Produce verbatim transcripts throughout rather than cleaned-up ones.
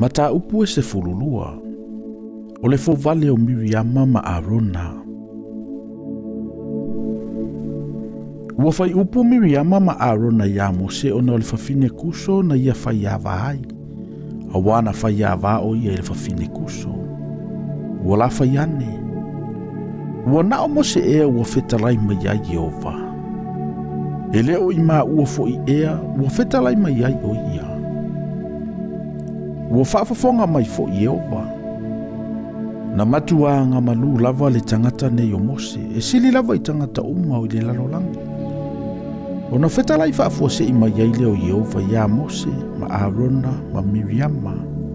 Mata upu e se fululua. O le fo vale o Miriama ma Arona. Ua fai upu Miriama ma Arona ia Mose ona o le fafine kuso na ia fai ava ai. Awana fai ava o ia le fafine kuso. Ua la fai ane. Ua na o Mose ea ua fetalai mai ai Jehova. E leo i maa ua fo i ea ua fetalai mai ai o ia. Ua whaafafonga mai fo i Jehova. Na matua nga malu lava le tangata ne o Mose. E sili lava i tangata uma o i le lalolangi. O na fetalai whaafua se i mai ai leo Jehova ia Mose, ma Arona, ma Miriama.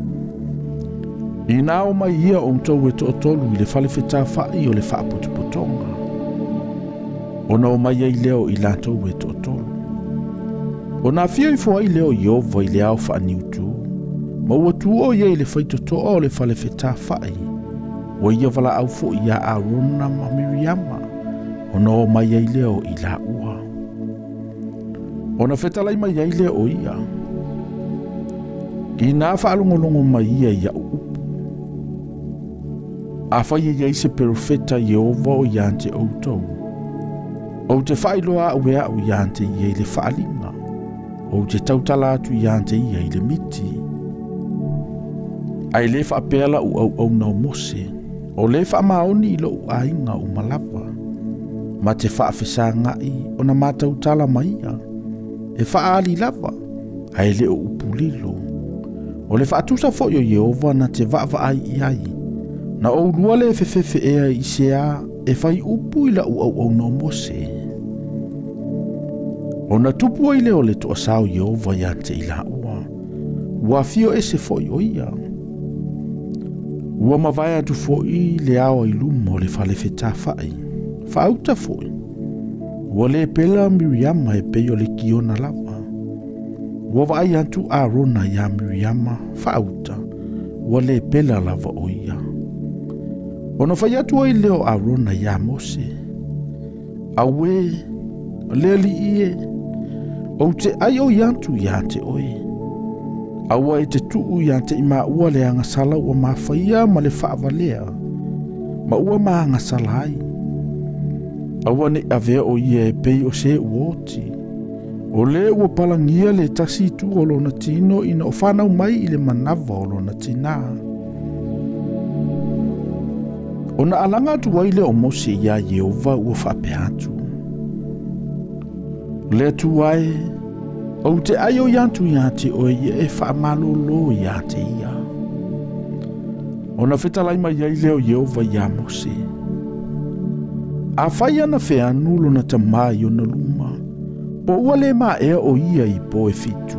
I nao mai ia o mtou e to tolu i le fale feta whai o le whaapotupotonga. O na o mai ai leo i lantou e to tolu. O na fia i fua i leo Jehova i le au wha niutu. Ma ua tuo ia i le whaitoto o le fale feta whai. O ia wala au fo ia Arona ma Miriama. O na o mai ai leo i la ua. O na fetalai mai ai leo o ia. I nā whaalongolongo mai ia ia upu. A whai ia i se perofeta Jehova o iante outou. O te whailoa au ea o iante ia i le whaalinga. O te tautala atu iante ia i le miti. Ai le whaapela u au au nao Mose. O le whaamaoni i lo u ainga u malapa. Ma te whaafesa ngai o na matautala mai ia. E whaali lava. Ai le o upulilo. O le whaatusa fo yo Jehova na te vava ai i ai. Na o lua le fefefe ea i sea e whai upu i la u au au no Mose. O na tupu ai leo le toa sao Jehova ia te i la ua. Ua fio e se fo yo ia. Ua mawai atu fo i le awa i lumo le whale feta whai. Whauta fo i. Ua le pela Miriama e peyo le kiona lava. Ua vai atu Arona ia Miriama whauta. Ua le pela lava o ia. Ona whai atu ai leo Arona ia Mose. Awe, le li ie. O te ai o iantu ia te oe. Awa e te tuu ia te ima ua le angasala ua mawhaia ma le whaavalea. Ma ua ma angasala ai. Awa ne avea o ia e pei o se uoti. O le ua palangia le tasi tu o lona tino ina o whanau mai i le manava o lona tina. O na alanga atu waile o Mose ia Jehova ua whape atu. Le atu wae, o te aio iantu ia te o ia e whaamalo lo ia te ia. O na whetalai mai ia leo Jehova ia Mose. A whai ana whea nulo na tamai o na luma, po ua le maa ea o ia i po e fitu.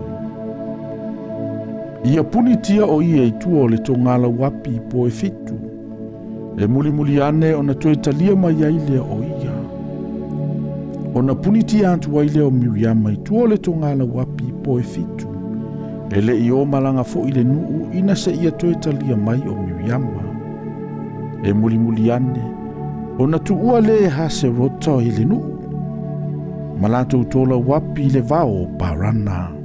Ia punitia o ia i tua o le tongala wapi i po e fitu. E muli muli ane o na toe talia mai ai lea o ia. O na punitia antu ai leo Miriama i tua o le tongala wapi i po e fitu. E le i o malanga fo i le nuu ina se ia toe talia mai o Miriama. E muli muli ane. O na tuua le hase rota o i le nuu. Malato utola wapi le vao parana.